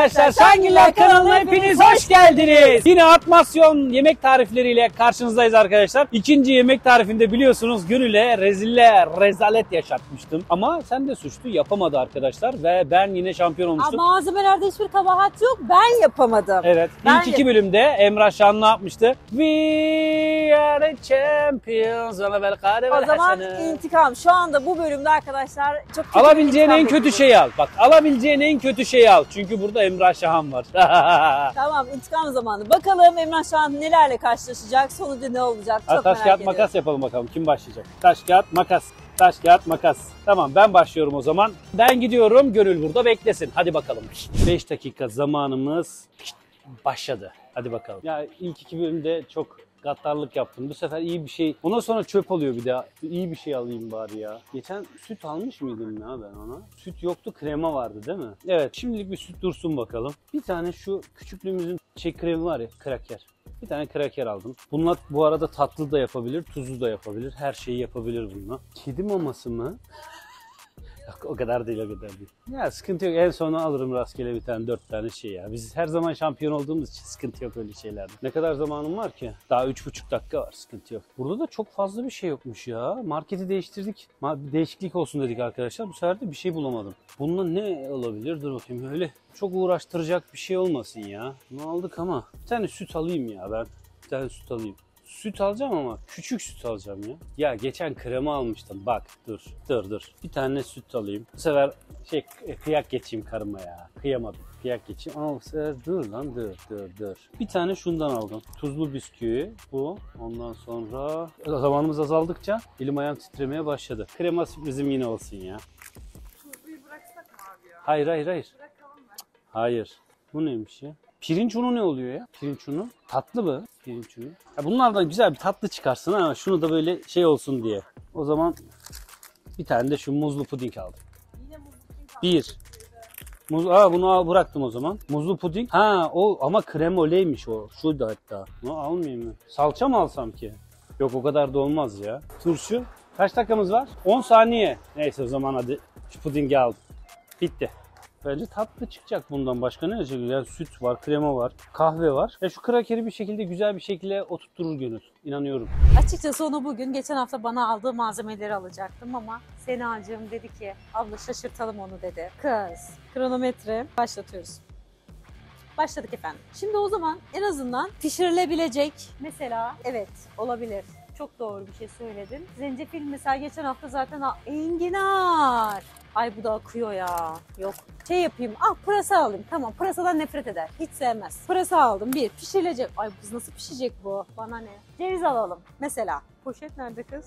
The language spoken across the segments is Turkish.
arkadaşlar, Şangiller kanalına hepiniz hoş geldiniz. Yine atmasyon yemek tarifleriyle karşınızdayız arkadaşlar. İkinci yemek tarifinde biliyorsunuz Gönül'e rezalet yaşatmıştım. Ama sen de suçlu, yapamadı arkadaşlar ve ben yine şampiyon olmuştum. Ama malzemelerde hiçbir kabahat yok, ben yapamadım. Evet, ilk iki bölümde Emrah Şan ne yapmıştı? We are the champions. O zaman intikam. Şu anda bu bölümde arkadaşlar çok kötü alabileceğin en kötü şeyi al. Bak, alabileceğin en kötü şeyi al. Çünkü burada Emrah Şahan var. Tamam, intikam zamanı. Bakalım Emrah Şahan nelerle karşılaşacak? Sonucu ne olacak? Çok taş merak kağıt ediyorum. makas yapalım bakalım. Kim başlayacak? Taş kağıt makas. Taş kağıt makas. Tamam, ben başlıyorum o zaman. Ben gidiyorum. Gönül burada beklesin. Hadi bakalım. 5 dakika zamanımız başladı. Hadi bakalım. Ya ilk iki bölümde çok gaddarlık yaptım. Bu sefer iyi bir şey. Ondan sonra çöp oluyor bir daha. İyi bir şey alayım bari ya. Geçen süt almış mıydım ya ben ona? Süt yoktu, krema vardı değil mi? Evet, şimdilik bir süt dursun bakalım. Bir tane şu küçüklüğümüzün kremi var ya, kraker. Bir tane kraker aldım. Bunlar bu arada tatlı da yapabilir, tuzlu da yapabilir. Her şeyi yapabilir bununla. Kedi maması mı? Yok, o kadar değil, o kadar değil. Ya sıkıntı yok. En sona alırım rastgele bir tane, 4 tane şey ya. Biz her zaman şampiyon olduğumuz için sıkıntı yok öyle şeylerde. Ne kadar zamanım var ki? Daha 3,5 dakika var, sıkıntı yok. Burada da çok fazla bir şey yokmuş ya. Marketi değiştirdik. Bir değişiklik olsun dedik arkadaşlar. Bu sefer de bir şey bulamadım. Bununla ne olabilir? Dur bakayım, öyle çok uğraştıracak bir şey olmasın ya. Bunu aldık ama. Bir tane süt alayım ya ben. Bir tane süt alayım. Süt alacağım ama küçük süt alacağım ya. Ya geçen krema almıştım. Bak dur. Bir tane süt alayım. Bu sefer kıyak geçeyim karıma ya. Kıyamadım. Kıyak geçeyim. Ama bu sefer dur. Bir tane şundan aldım. Tuzlu bisküvi bu. Ondan sonra zamanımız azaldıkça elim ayağım titremeye başladı. Krema sürprizim yine olsun ya. Tuzluyu bıraksak mı abi ya? Hayır. Bırakalım mı? Hayır. Bu neymiş ya? Pirinç unu ne oluyor ya? Pirinç unu. Tatlı mı? Pirinç unu. Ya bunlardan güzel bir tatlı çıkarsın ama şunu da böyle şey olsun diye. O zaman bir tane de şu muzlu puding aldım. Yine muzlu puding Bir. Bunu bıraktım o zaman. Muzlu puding. O ama krem oleymiş o. Şuydu hatta. Bunu almayayım mı? Salça mı alsam ki? Yok, o kadar da olmaz ya. Turşu. Kaç dakikamız var? 10 saniye. Neyse o zaman hadi şu pudingi aldım. Bitti. Bence tatlı çıkacak bundan. Başka ne olacak? Yani süt var, krema var, kahve var. Şu krakeri bir şekilde, güzel bir şekilde oturtturur Gönül. İnanıyorum. Açıkçası onu bugün geçen hafta bana aldığı malzemeleri alacaktım ama Senacığım dedi ki abla şaşırtalım onu dedi. Kız. Kronometre başlatıyoruz. Başladık efendim. Şimdi o zaman en azından pişirilebilecek mesela, evet olabilir. Çok doğru bir şey söyledin. Zencefil mesela geçen hafta zaten enginar. Ay bu da akıyor ya. Yok. Yapayım. Pırasa alayım. Tamam, pırasadan nefret eder. Hiç sevmez. Pırasa aldım. Bir. Pişirilecek. Ay kız nasıl pişecek bu? Bana ne? Ceviz alalım. Mesela. Poşet nerede kız?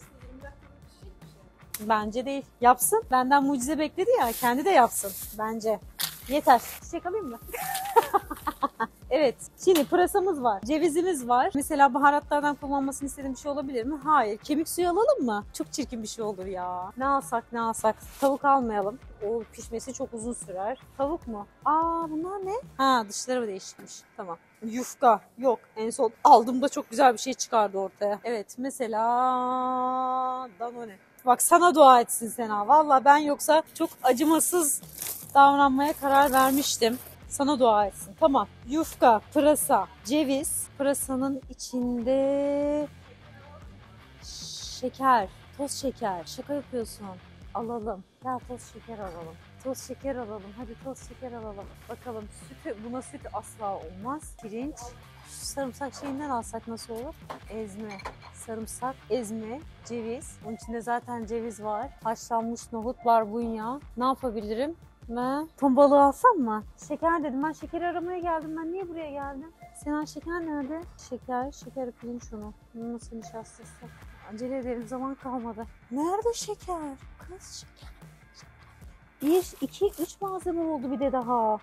Bence değil. Yapsın. Benden mucize bekledi ya. Kendi de yapsın. Bence. Yeter. Çiçek alayım mı? Evet. Şimdi pırasamız var. Cevizimiz var. Mesela baharatlardan kullanmasını istediğim bir şey olabilir mi? Hayır. Kemik suyu alalım mı? Çok çirkin bir şey olur ya. Ne alsak? Tavuk almayalım. O pişmesi çok uzun sürer. Tavuk mu? Bunlar ne? Dışları mı değişikmiş? Tamam. Yufka. Yok. En son aldığımda çok güzel bir şey çıkardı ortaya. Evet. Mesela Danone. Bak sana dua etsin Sena. Vallahi ben yoksa çok acımasız davranmaya karar vermiştim. Sana dua etsin. Tamam. Yufka, pırasa, ceviz. Pırasanın içinde şeker, toz şeker. Şaka yapıyorsun. Alalım. Gel toz şeker alalım. Toz şeker alalım. Hadi toz şeker alalım. Bakalım buna süt asla olmaz. Pirinç. Şu sarımsak şeyinden alsak nasıl olur? Ezme. Sarımsak, ezme, ceviz. Onun içinde zaten ceviz var. Haşlanmış nohut, barbunya. Ne yapabilirim? Ton balığı alsam mı? Şeker dedim. Ben şekeri aramaya geldim. Ben niye buraya geldim? Senin şeker nerede? Şeker pirinç unu. Nasıl nişastası? Acele edelim. Zaman kalmadı. Nerede şeker? Kız şeker. 1, 2, 3 malzeme oldu bir de daha.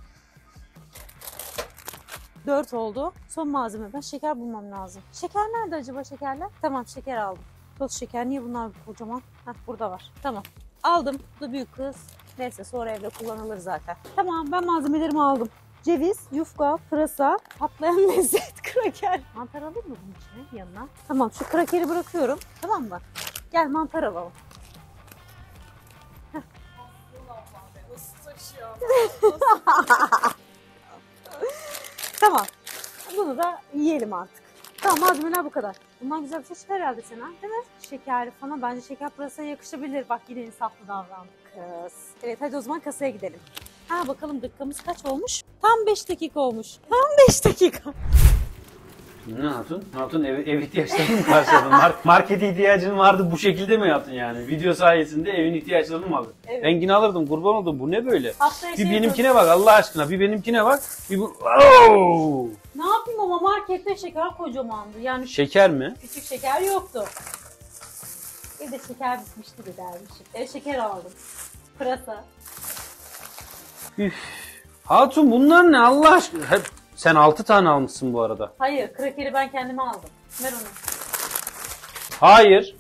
4 oldu. Son malzeme. Ben şeker bulmam lazım. Şeker nerede acaba şekerler? Tamam, şeker aldım. Toz şeker. Niye bunlar kocaman? Burada var. Tamam. Aldım. Bu da büyük kız. Neyse sonra evde kullanılır zaten. Tamam, ben malzemelerimi aldım. Ceviz, yufka, pırasa, patlayan lezzet, kraker. Mantar alayım mı bunun içine yanına? Tamam, şu krakeri bırakıyorum. Tamam mı? Gel mantar alalım. yiyelim artık. Tamam, malzemeler bu kadar. Bundan güzel bir şey çıkar herhalde sana, değil mi? Şekerli falan. Bence şeker pırasaya yakışabilir. Bak yine insaflı davrandık kız. Evet, hadi o zaman kasaya gidelim. Ha bakalım dakikamız kaç olmuş? Tam 5 dakika olmuş. Tam 5 dakika. Ne yaptın? Ne yaptın? Ev ihtiyaçlarını mı karşıladın? Market ihtiyacın vardı, bu şekilde mi yaptın yani? Video sayesinde evin ihtiyaçlarını mı aldın? Evet. Rengini alırdım, kurban oldum. Bu ne böyle? Haftaya Bir şey benimkine bak Allah aşkına. Bir benimkine bak. Bir bu... Oo! Ne yapayım ama markette şeker kocamandı. Yani Şeker mi? küçük şeker yoktu. Evde şeker bitmişti de dermişim. Ev şeker aldım. Pırasa. Üf. Hatun bunlar ne Allah aşkına? Hep... Sen 6 tane almışsın bu arada. Hayır, krakeri ben kendime aldım. Ver onu. Hayır.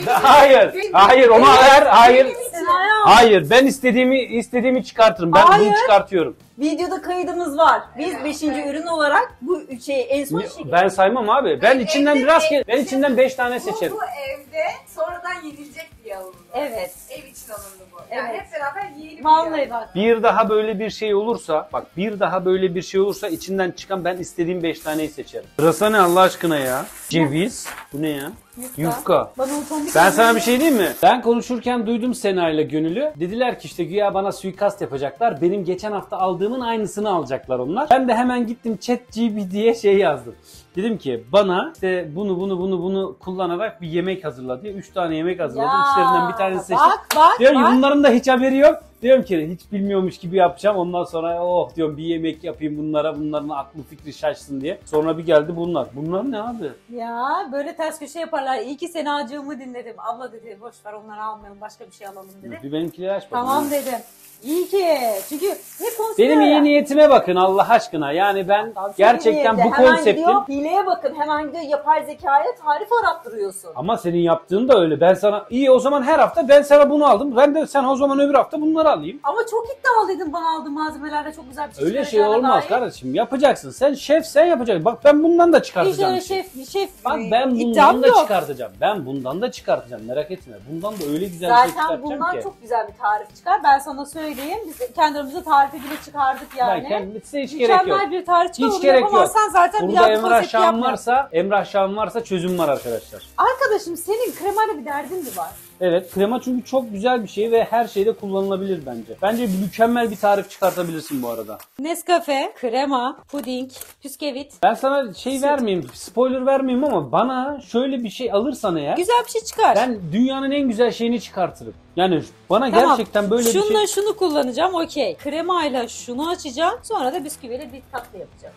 Hayır onu ver. Hayır. Sen ayağı al. Hayır. Ben istediğimi çıkartırım. Ben Hayır. bunu çıkartıyorum. Videoda kaydımız var. Biz 5. ürün olarak bu şeyi en son Ben saymam abi. Ben içinden Evde- rastgele. Ben içinden 5 tane Bu, seçerim. bu evde sonradan yenilecek diye alındı. Evet. Ev için alındı bu. Yani Evet. hep beraber yiyelim Vallahi diye. bak. Bir daha böyle bir şey olursa, bak bir daha böyle bir şey olursa içinden çıkan ben istediğim 5 taneyi seçerim. Pırasa ne Allah aşkına ya? Ceviz. Bu ne ya? Yufka. Bana o tombik Ben sana bir şey diyeyim mi? Ben konuşurken duydum Sena ile Gönül'ü. Dediler ki işte güya bana suikast yapacaklar. Benim geçen hafta aldığımın aynısını alacaklar onlar. Ben de hemen gittim ChatGPT'ye şey yazdım. Dedim ki bana işte bunu kullanarak bir yemek hazırla diye 3 tane yemek hazırladım. İçlerinden bir tanesini seçtim. Bak. Diyorum ki bunların da hiç haberi yok. Diyorum ki hiç bilmiyormuş gibi yapacağım. Ondan sonra oh diyorum bir yemek yapayım bunlara. Bunların aklı fikri şaşsın diye. Sonra bir geldi bunlar. Bunlar ne abi? Ya böyle ters köşe yaparlar. İyi ki Senacığımı dinledim. Abla dedi boş ver onları almayalım başka bir şey alalım dedi. Bir benimkileri aç bakalım. Tamam dedim. İyi ki. Çünkü ne konuşuyor Benim ya? iyi niyetime bakın Allah aşkına. Yani ben gerçekten bu Hemen konseptin... gidiyor, hileye bakın. Hemen gidiyor yapay zekaya tarif arattırıyorsun. Ama senin yaptığın da öyle. Ben sana iyi o zaman her hafta ben sana bunu aldım. Ben de sen o zaman öbür hafta bunları alayım. Ama çok iddialıydın bana aldığın malzemelerle çok güzel bir şey Öyle şey çıkaracağına olmaz dair. kardeşim. Yapacaksın. Sen şef sen yapacaksın. Bak ben bundan da çıkartacağım. İşte şef. Bak ben iddiam bundan da yok. çıkartacağım. Ben bundan da çıkartacağım. Merak etme. Bundan da öyle güzel bir şey Zaten çıkartacağım bundan ki. çok güzel bir tarif çıkar. Ben sana söyleyeyim. Biz kendi aramızda tarifi bile çıkardık yani. Ben kendisi hiç gerek yok. Mükemmel bir tarif çıkar. Hiç Onu gerek yok. yapamazsan zaten bir Burada daha bu Emrah konsepti Şahan yapma. varsa çözüm var arkadaşlar. Arkadaşım senin kremayla bir derdin mi var? Evet krema çünkü çok güzel bir şey ve her şeyde kullanılabilir bence. Bence mükemmel bir tarif çıkartabilirsin bu arada. Nescafe, krema, puding, bisküvit. Ben sana şey vermeyeyim, spoiler vermeyeyim ama bana şöyle bir şey alırsan eğer Güzel bir şey çıkar. ben dünyanın en güzel şeyini çıkartırım. Yani bana Tamam, gerçekten böyle bir şunla şey... şunu kullanacağım okey. Kremayla şunu açacağım. Sonra da bisküviyle bir tatlı yapacağım.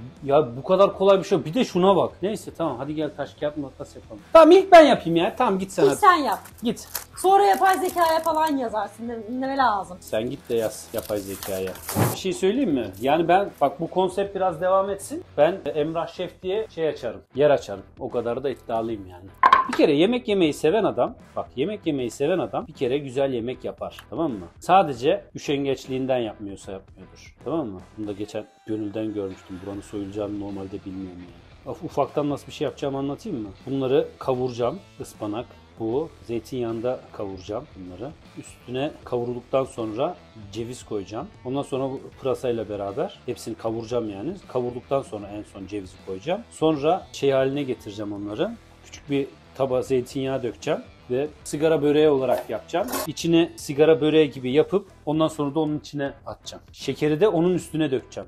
Ya bu kadar kolay bir şey yok. Bir de şuna bak. Neyse tamam hadi gel taş kağıt makas yapalım. Tamam ilk ben yapayım ya. Tamam git sen İlk hadi. sen yap. Git. Sonra yapay zekaya falan yazarsın. Ne lazım? Sen git de yaz yapay zekaya. Bir şey söyleyeyim mi? Yani ben bak bu konsept biraz devam etsin. Ben Emrah Şef diye şey açarım. Yer açarım. O kadar da iddialıyım yani. Bir kere yemek yemeyi seven adam, bak yemek yemeyi seven adam bir kere güzel yemek yapar. Tamam mı? Sadece üşengeçliğinden yapmıyorsa yapmıyordur. Tamam mı? Bunu da geçen Gönül'den görmüştüm. Buranın soyulacağını normalde bilmiyorum yani. Ufaktan nasıl bir şey yapacağımı anlatayım mı? Bunları kavuracağım. Ispanak, bu zeytinyağında kavuracağım bunları. Üstüne kavrulduktan sonra ceviz koyacağım. Ondan sonra bu pırasayla beraber hepsini kavuracağım yani. Kavurduktan sonra en son cevizi koyacağım. Sonra şey haline getireceğim onları. Küçük bir tabağa zeytinyağı dökeceğim ve sigara böreği olarak yapacağım. İçine sigara böreği gibi yapıp ondan sonra da onun içine atacağım. Şekeri de onun üstüne dökeceğim.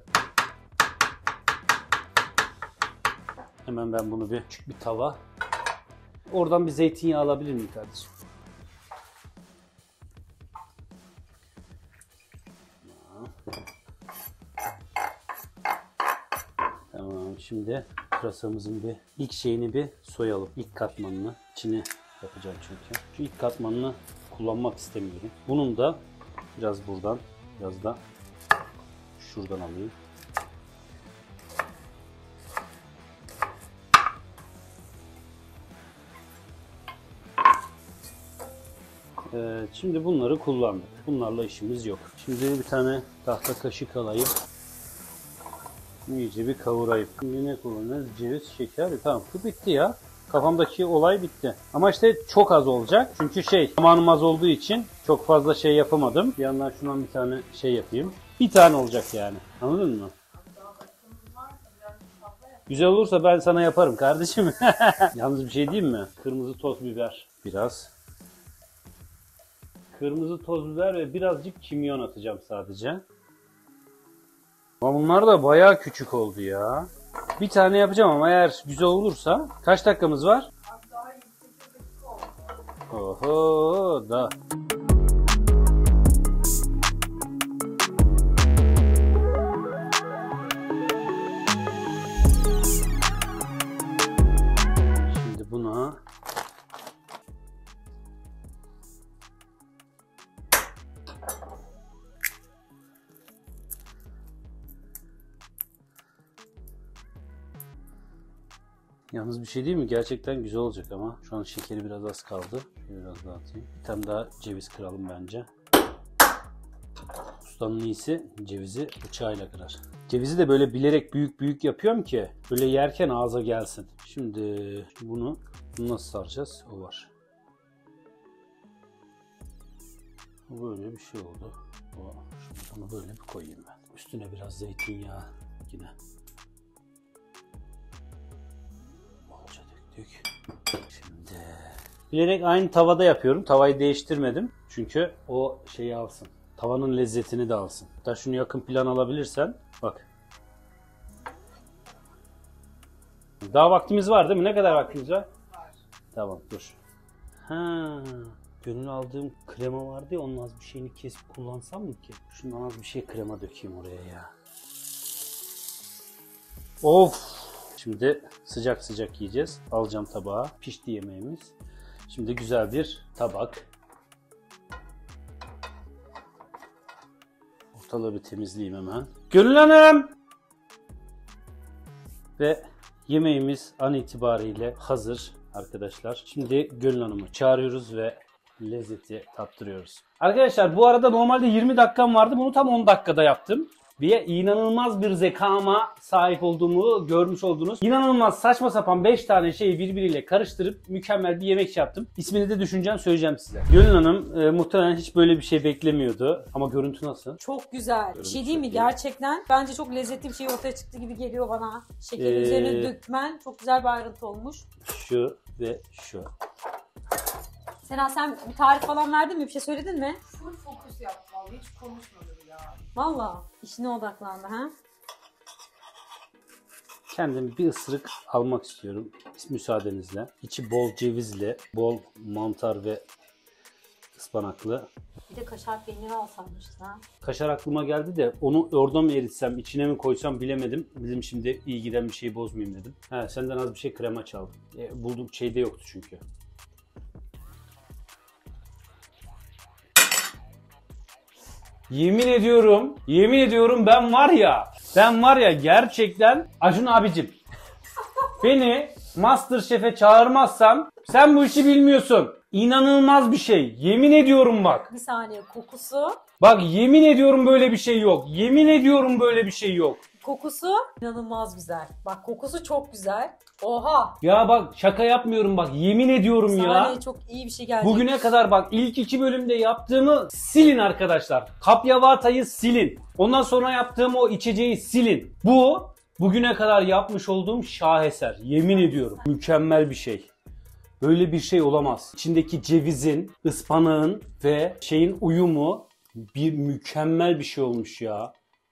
Hemen ben bunu bir küçük bir tava. Oradan bir zeytinyağı alabilir miyim kardeşim? Tamam şimdi pırasamızın bir ilk şeyini bir soyalım. İlk katmanını içine yapacağım çünkü. Şu ilk katmanını kullanmak istemiyorum. Bunun da biraz buradan biraz da şuradan alayım. Şimdi bunları kullandık. Bunlarla işimiz yok. Şimdi bir tane tahta kaşık alayım. İyice bir kavurayım. Şimdi ne kullanırız? Ceviz, şeker. Tamam bu bitti ya. Kafamdaki olay bitti. Ama işte çok az olacak. Çünkü zamanım az olduğu için çok fazla şey yapamadım. Bir yandan şundan bir tane şey yapayım. Bir tane olacak yani. Anladın mı? Güzel olursa ben sana yaparım kardeşim. Yalnız bir şey diyeyim mi? Kırmızı toz biber biraz. Kırmızı toz biber ve birazcık kimyon atacağım sadece. Ama bunlar da bayağı küçük oldu ya. Bir tane yapacağım ama eğer güzel olursa. Kaç dakikamız var? Daha 28 dakika oldu. Oho da. Şimdi buna yalnız bir şey değil mi? Gerçekten güzel olacak ama. Şu an şekeri biraz az kaldı. Şöyle biraz daha atayım. Bir tane daha ceviz kıralım bence. Ustanın iyisi cevizi bıçağıyla kırar. Cevizi de böyle bilerek büyük büyük yapıyorum ki böyle yerken ağza gelsin. Şimdi bunu nasıl saracağız? O var. Böyle bir şey oldu. Şimdi bunu böyle bir koyayım ben. Üstüne biraz zeytinyağı yine. Bolca döktük. Şimdi bilerek aynı tavada yapıyorum. Tavayı değiştirmedim. Çünkü o şeyi alsın. Tavanın lezzetini de alsın. Hatta şunu yakın plan alabilirsen bak. Daha vaktimiz var değil mi? Ne kadar vaktimiz var? Var. Tamam dur. Ha, gönül aldığım krema vardı ya, onun az bir şeyini kesip kullansam mı ki? Şundan az bir şey krema dökeyim oraya ya. Of! Şimdi sıcak sıcak yiyeceğiz. Alacağım tabağa. Pişti yemeğimiz. Şimdi güzel bir tabak. Ortalığı bir temizleyeyim hemen. Gönül Hanım! Ve yemeğimiz an itibariyle hazır arkadaşlar. Şimdi Gönül Hanım'ı çağırıyoruz ve lezzeti tattırıyoruz. Arkadaşlar bu arada normalde 20 dakikam vardı. Bunu tam 10 dakikada yaptım. Ve inanılmaz bir zekama sahip olduğumu görmüş oldunuz. İnanılmaz saçma sapan 5 tane şeyi birbiriyle karıştırıp mükemmel bir yemek yaptım. İsmini de düşüneceğim, söyleyeceğim size. Gönül Hanım muhtemelen hiç böyle bir şey beklemiyordu. Ama görüntü nasıl? Çok güzel. Bir şey değil mi? çok iyi. Gerçekten bence çok lezzetli bir şey ortaya çıktı gibi geliyor bana. Şekerin üzerine dökmen çok güzel bir ayrıntı olmuş. Şu ve şu. Sena sen bir tarif falan verdin mi? Bir şey söyledin mi? Full fokus yaptı vallahi, hiç konuşmadı ya. Valla işine odaklandı ha. Kendim bir ısırık almak istiyorum müsaadenizle. İçi bol cevizli, bol mantar ve ıspanaklı. Bir de kaşar peyniri alsaymıştın ha. Kaşar aklıma geldi de onu orada mı eritsem, içine mi koysam bilemedim. Bizim şimdi iyi giden bir şeyi bozmayayım dedim. He, senden az bir şey krema çaldım. Buldum, şeyde yoktu çünkü. Yemin ediyorum ben var ya gerçekten Acun abicim. Beni MasterChef'e çağırmazsan sen bu işi bilmiyorsun. İnanılmaz bir şey. Yemin ediyorum bak. Bir saniye kokusu. Bak yemin ediyorum böyle bir şey yok. Yemin ediyorum böyle bir şey yok. Kokusu inanılmaz güzel. Bak kokusu çok güzel. Oha. Ya bak şaka yapmıyorum bak. Yemin ediyorum ya. Sahneye çok iyi bir şey gelecek. Bugüne kadar bak ilk 2 bölümde yaptığımı silin arkadaşlar. Kapyavatayı silin. Ondan sonra yaptığım o içeceği silin. Bu bugüne kadar yapmış olduğum şaheser. Yemin ediyorum. Mükemmel bir şey. Böyle bir şey olamaz. İçindeki cevizin, ıspanağın ve şeyin uyumu bir mükemmel bir şey olmuş ya.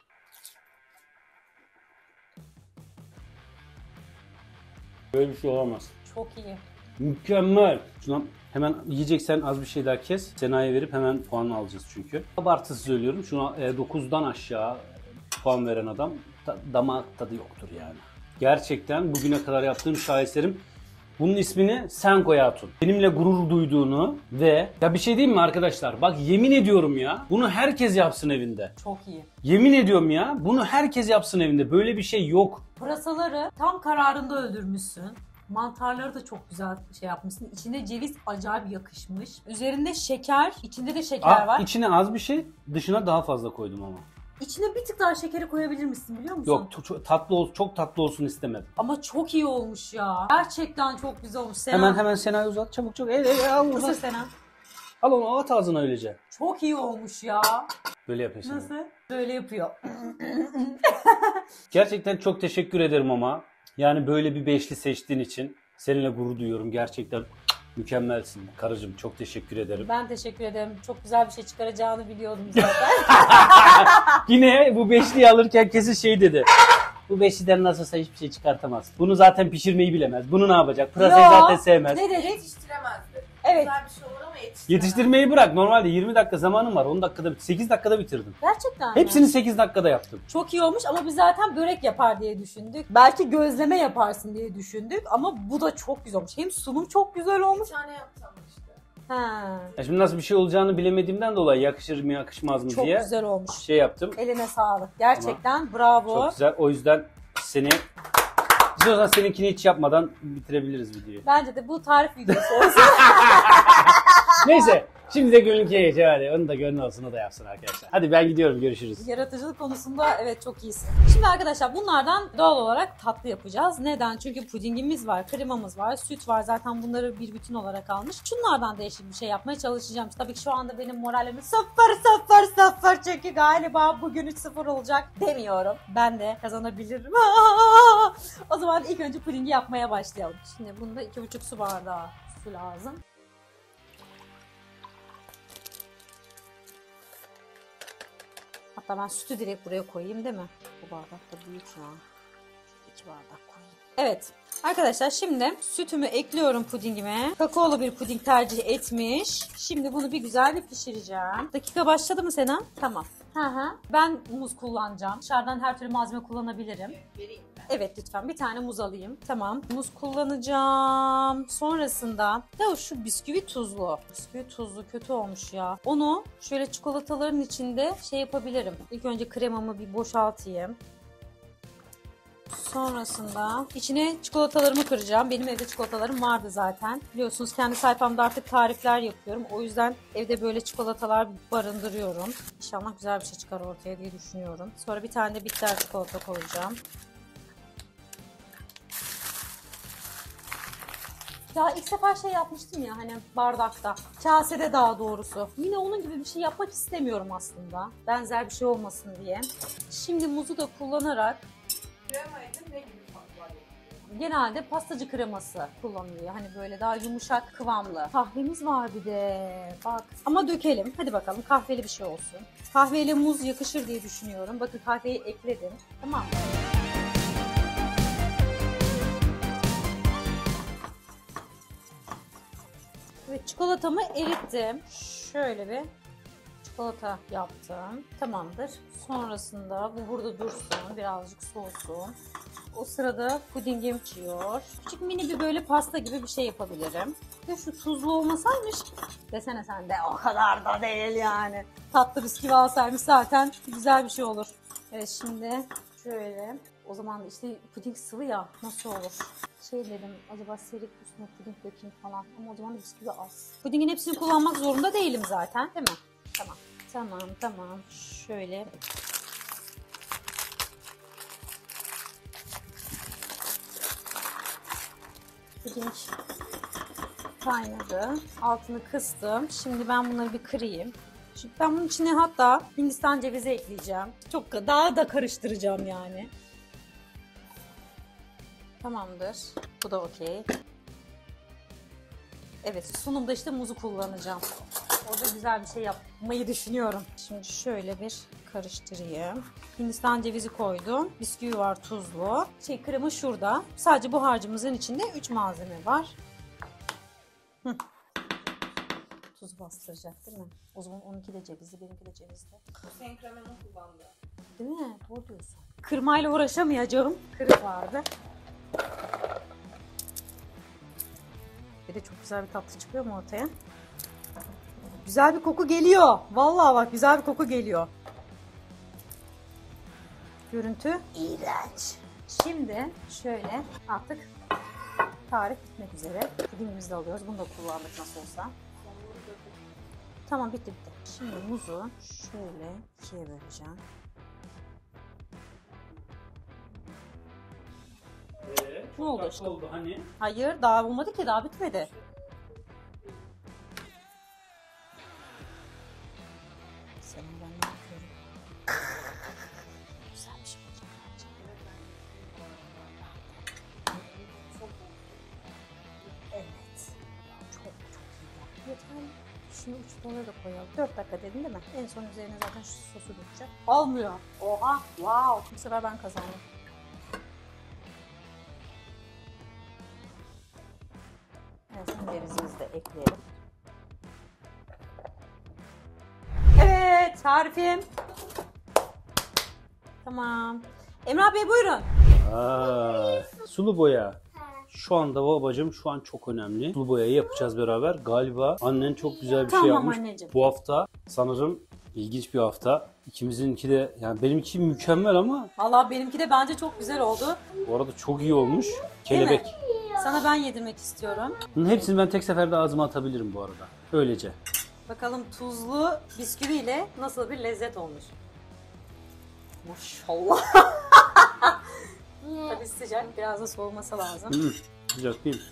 Böyle bir şey olamaz. Çok iyi. Mükemmel. Şuna hemen yiyeceksen az bir şey daha kes. Sena'ya verip hemen puanını alacağız çünkü. Abartısız söylüyorum. Şuna 9'dan aşağı puan veren adam damak tadı yoktur yani. Gerçekten bugüne kadar yaptığım şaheserim. Bunun ismini sen koy Hatun. Benimle gurur duyduğunu ve ya bir şey diyeyim mi arkadaşlar? Bak yemin ediyorum ya. Bunu herkes yapsın evinde. Çok iyi. Yemin ediyorum ya. Bunu herkes yapsın evinde. Böyle bir şey yok. Pırasaları tam kararında öldürmüşsün. Mantarları da çok güzel şey yapmışsın. İçinde ceviz acayip yakışmış. Üzerinde şeker, içinde de şeker var. İçine az bir şey, dışına daha fazla koydum ama. İçine bir tık daha şekeri koyabilir misin biliyor musun? Yok çok tatlı olsun istemedim. Ama çok iyi olmuş ya. Gerçekten çok güzel olmuş. Sena. Hemen Sena'yı uzat çabuk al Isır uzat. Sena. Al onu at ağzına öylece. Çok iyi olmuş ya. Böyle yapıyor Sena. Nasıl? Böyle yapıyor. Gerçekten çok teşekkür ederim ama. Yani böyle bir beşli seçtiğin için seninle gurur duyuyorum. Gerçekten mükemmelsin. Karıcığım çok teşekkür ederim. Ben teşekkür ederim. Çok güzel bir şey çıkaracağını biliyordum zaten. Yine bu beşliyi alırken kesin şey dedi. Bu beşliden nasılsa hiçbir şey çıkartamaz. Bunu zaten pişirmeyi bilemez. Bunu ne yapacak? Pırasayı Yo, zaten sevmez. Ne dedik? Yetiştiremezdi. Evet. Güzel bir şey olur ama yetiştiremez. Yetiştirmeyi bırak. Normalde 20 dakika zamanım var. 10 dakikada, 8 dakikada bitirdim. Gerçekten mi? Hepsini 8 dakikada yaptım. Çok iyi olmuş ama biz zaten börek yapar diye düşündük. Belki gözleme yaparsın diye düşündük ama bu da çok güzel olmuş. Hem sunum çok güzel olmuş. Bir tane yaptım işte. Ha, Ya şimdi nasıl bir şey olacağını bilemediğimden dolayı yakışır mı yakışmaz mı çok diye güzel olmuş. şey yaptım. Eline sağlık. Gerçekten bravo. Çok güzel. O yüzden seni... Biz o zaman seninkini hiç yapmadan bitirebiliriz videoyu. Bence de bu tarif videosu olsun. Neyse. Şimdi de Gönül'ünkiye geçelim hadi. Onu da Gönül olsun, o da yapsın arkadaşlar. Hadi ben gidiyorum. Görüşürüz. Yaratıcılık konusunda evet çok iyisin. Şimdi arkadaşlar bunlardan doğal olarak tatlı yapacağız. Neden? Çünkü pudingimiz var, kremamız var, süt var. Zaten bunları bir bütün olarak almış. Şunlardan değişik bir şey yapmaya çalışacağım. Tabii ki şu anda benim moralim 0-0-0 çünkü galiba bugün 3-0 olacak demiyorum. Ben de kazanabilirim. O zaman ilk önce pudingi yapmaya başlayalım. Şimdi bunda 2,5 su bardağı su lazım. Hatta ben sütü direkt buraya koyayım değil mi? Bu bardak da büyük ya. 2 bardak koyayım. Evet. Arkadaşlar şimdi sütümü ekliyorum pudingime. Kakaolu bir puding tercih etmiş. Şimdi bunu bir güzel bir pişireceğim. Dakika başladı mı Sena? Tamam. Ben muz kullanacağım. Dışarıdan her türlü malzeme kullanabilirim. Vereyim ben. Evet lütfen bir tane muz alayım. Tamam. Muz kullanacağım. Sonrasında ya şu bisküvi tuzlu. Bisküvi tuzlu kötü olmuş ya. Onu şöyle çikolataların içinde şey yapabilirim. İlk önce kremamı bir boşaltayım. Sonrasında içine çikolatalarımı kıracağım. Benim evde çikolatalarım vardı zaten. Biliyorsunuz kendi sayfamda artık tarifler yapıyorum. O yüzden evde böyle çikolatalar barındırıyorum. İnşallah güzel bir şey çıkar ortaya diye düşünüyorum. Sonra bir tane de bitter çikolata koyacağım. Ya ilk sefer şey yapmıştım ya hani bardakta, kasede daha doğrusu. Yine onun gibi bir şey yapmak istemiyorum aslında. Benzer bir şey olmasın diye. Şimdi muzu da kullanarak Kremaydı ne gibi tatlılar yapıyor? genelde pastacı kreması kullanılıyor. Hani böyle daha yumuşak kıvamlı. Kahvemiz var bir de. Bak. Ama dökelim. Hadi bakalım kahveli bir şey olsun. Kahveyle muz yakışır diye düşünüyorum. Bakın kahveyi ekledim. Tamam mı? Evet çikolatamı erittim. Şöyle bir çikolata yaptım. Tamamdır. Sonrasında bu burada dursun. Birazcık soğusun. O sırada pudingim çiyor. Küçük mini bir böyle pasta gibi bir şey yapabilirim. Ve şu tuzlu olmasaymış desene sen de o kadar da değil yani. Tatlı bisküvi alsaymış zaten güzel bir şey olur. Evet şimdi şöyle. O zaman işte puding sıvı ya nasıl olur? Şey dedim acaba serip üstüne puding dökeyim falan ama o zaman da bisküvi az. Pudingin hepsini kullanmak zorunda değilim zaten değil mi? Tamam. Tamam. Şöyle. Puding kaynadı. Altını kıstım. Şimdi ben bunları bir kırayım. Şimdi ben bunun içine hatta Hindistan cevizi ekleyeceğim. Çok daha da karıştıracağım yani. Tamamdır. Bu da okey. Evet sunumda işte muzu kullanacağım. Orada güzel bir şey yapmayı düşünüyorum. Şimdi şöyle bir karıştırayım. Hindistan cevizi koydum. Bisküvi var tuzlu. Krema şurada. Sadece bu harcımızın içinde 3 malzeme var. Tuzu bastıracak değil mi? O zaman onunki de cevizli, benimki de cevizli. Senin kremanı kullandı. Değil mi? Doğru diyorsun. Kırmayla uğraşamayacağım. Kırık vardı. Bir de çok güzel bir tatlı çıkıyor mu ortaya? Güzel bir koku geliyor. Vallahi bak güzel bir koku geliyor. Görüntü iğrenç. Şimdi şöyle artık tarif bitmek üzere. Pudingimizi de alıyoruz. Bunu da kullandık nasıl olsa. Tamam bitti. Şimdi muzu şöyle ikiye böleceğim. Ne oldu aşkım? Oldu hani? Hayır daha olmadı ki daha bitmedi. Senin ben ne yapıyorum? Güzel bir şey olacak bence. Şunu uçlarına da koyalım. 4 dakika dedin değil mi? En son üzerine zaten şu sosu dökeceğim. Olmuyor. Oha. Wow. Bu sefer ben kazandım. Evet, şimdi cevizimizi de ekleyelim. Evet, tarifim. Tamam. Emrah Bey buyurun. Sulu boya. Şu anda babacığım şu an çok önemli. Sulu boyayı yapacağız beraber. Galiba annen çok güzel bir şey Tamam yapmış. anneciğim. Bu hafta sanırım ilginç bir hafta. İkimizinki de yani benimki mükemmel ama Vallahi benimki de bence çok güzel oldu. bu arada çok iyi olmuş. Değil Kelebek. mi? Sana ben yedirmek istiyorum. Bunun hepsini ben tek seferde ağzıma atabilirim bu arada. Öylece. Bakalım tuzlu bisküviyle nasıl bir lezzet olmuş. Maşallah. Tabii sıcak, biraz da soğuması lazım. Sıcak değil mi?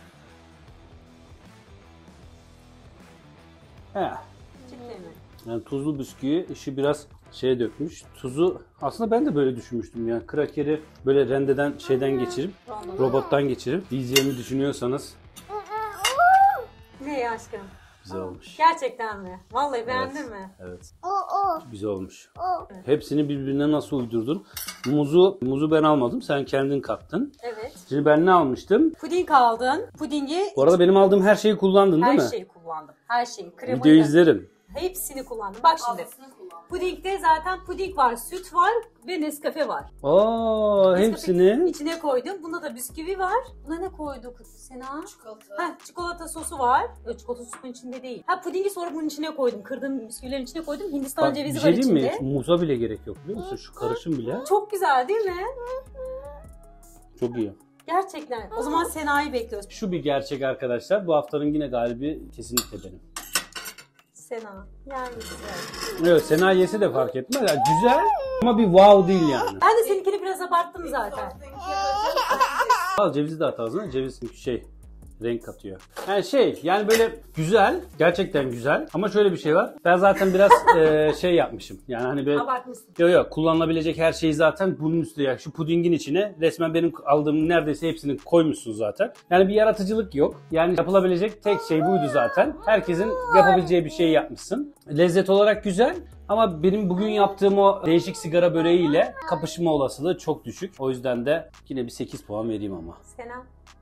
He. Ciddi mi? Yani tuzlu bisküvi işi biraz şeye dökmüş. Tuzu aslında ben de böyle düşünmüştüm yani krakeri böyle rendeden şeyden geçirip robottan geçirip diyeceğimi düşünüyorsanız Ne ya aşkım? güzel olmuş. Gerçekten mi? Vallahi beğendin mi? Evet. Güzel olmuş. Hepsini birbirine nasıl uydurdun? Muzu ben almadım. Sen kendin kattın. Evet. Şimdi ben ne almıştım? Puding aldın. Pudingi Bu arada benim aldığım her şeyi kullandın değil her mi? şeyi kullandım. Her şeyi. Videoyu Kremayı da. izlerim. Hepsini kullandım. Bak şimdi. Fazlasını kullan. Pudingde zaten puding var, süt var ve Nescafe var. Aa, Nescafe hepsini. içine koydum. Bunda da bisküvi var. Buna ne koyduk Sena? Çikolata. Çikolata sosu var. Çikolata sosunun içinde değil. Pudingi sonra bunun içine koydum. Kırdığım bisküvilerin içine koydum. Hindistan Bak, bir cevizi şey var diyeyim içinde. mi? Muza bile gerek yok biliyor musun? Şu karışım bile. Çok güzel değil mi? Çok iyi. Gerçekten. O zaman Sena'yı bekliyoruz. Şu bir gerçek arkadaşlar. Bu haftanın yine galibi kesinlikle benim. Sena. Yani güzel. Evet, Sena yese de fark etmez. Yani güzel ama bir wow değil yani. Ben de seninkini biraz abarttım zaten. Al cevizi de at ağzına. Ceviz renk katıyor. Yani böyle güzel. Gerçekten güzel. Ama şöyle bir şey var. Ben zaten biraz şey yapmışım. Yani hani böyle Abartmışsın. yok kullanılabilecek her şeyi zaten bunun üstüne ya şu pudingin içine resmen benim aldığım neredeyse hepsini koymuşsun zaten. Yani bir yaratıcılık yok. Yani yapılabilecek tek şey buydu zaten. Herkesin yapabileceği bir şey yapmışsın. Lezzet olarak güzel. Ama benim bugün yaptığım o değişik sigara böreğiyle kapışma olasılığı çok düşük. O yüzden de yine bir 8 puan vereyim ama. Sena.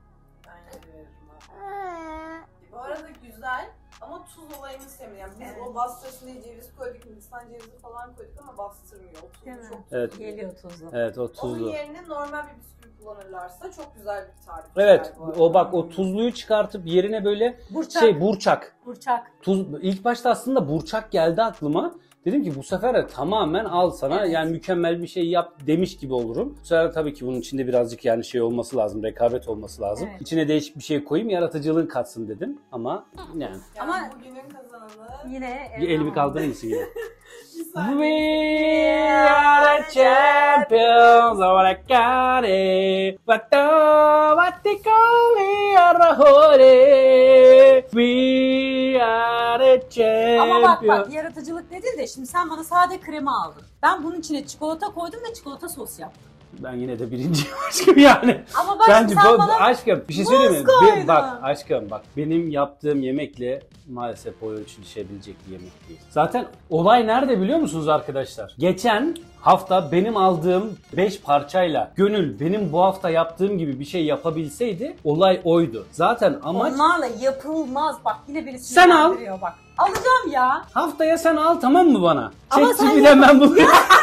Bu arada güzel ama tuz olayını sevmiyorum. Yani biz o bastırsın diye ceviz koyduk, Hindistan cevizi falan koyduk ama bastırmıyor. O tuzu Değil mi? çok. Evet. Geliyor tuzlu. Evet o Onun tuzlu. yerine normal bir bisküvi kullanırlarsa çok güzel bir tarif. Evet çıkar bu arada. o bak o tuzluyu çıkartıp yerine böyle Burçak. burçak. Burçak. İlk başta aslında burçak geldi aklıma. Dedim ki bu sefer de tamamen al sana Evet. yani mükemmel bir şey yap demiş gibi olurum. Bu sefer tabii ki bunun içinde birazcık yani şey olması lazım, rekabet olması lazım. Evet. İçine değişik bir şey koyayım, yaratıcılığın katsın dedim ama yani. Yani Ama- bugünün kazananı Yine Bir elimi kaldırır mısın yine? bir saniye. We are the champions, oh I got it. What the we are the hore. We are the champions. Ama bak yaratıcılık dedin de şimdi sen bana sade krema aldın. Ben bunun içine çikolata koydum ve çikolata sos yaptım. Ben yine de birinciyim aşkım yani. Ama bak Bence sen bana aşkım bir şey söyleyeyim mi? muz koydun. Bak aşkım bak benim yaptığım yemekle maalesef boy ölçüşebilecek bir yemek değil. Zaten olay nerede biliyor musunuz arkadaşlar? Geçen hafta benim aldığım 5 parçayla Gönül benim bu hafta yaptığım gibi bir şey yapabilseydi olay oydu. Zaten amaç onlarla yapılmaz. Bak yine birisi Sen al. sinirlendiriyor bak. Alacağım ya. haftaya sen al tamam mı bana? Ama sen ChatGPT'den ben bunu...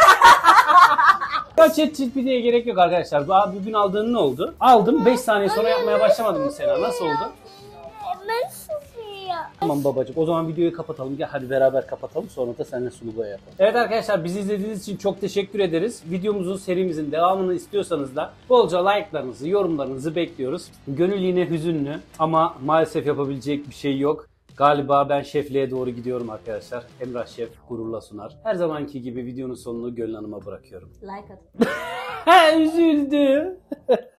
Ya ChatGPT'ye gerek yok arkadaşlar. Bugün aldığın ne oldu? Aldım 5 saniye sonra yapmaya başlamadım mı Sena? Nasıl oldu? Ben Sofia. Tamam babacığım. O zaman videoyu kapatalım. Gel hadi beraber kapatalım. Sonra da seninle sulu boya yapalım. Evet arkadaşlar bizi izlediğiniz için çok teşekkür ederiz. Videomuzun serimizin devamını istiyorsanız da bolca like'larınızı, yorumlarınızı bekliyoruz. Gönül yine hüzünlü ama maalesef yapabilecek bir şey yok. Galiba ben şefliğe doğru gidiyorum arkadaşlar. Emrah Şef gururla sunar. Her zamanki gibi videonun sonunu Gönül Hanım'a bırakıyorum. Like at. Üzüldü.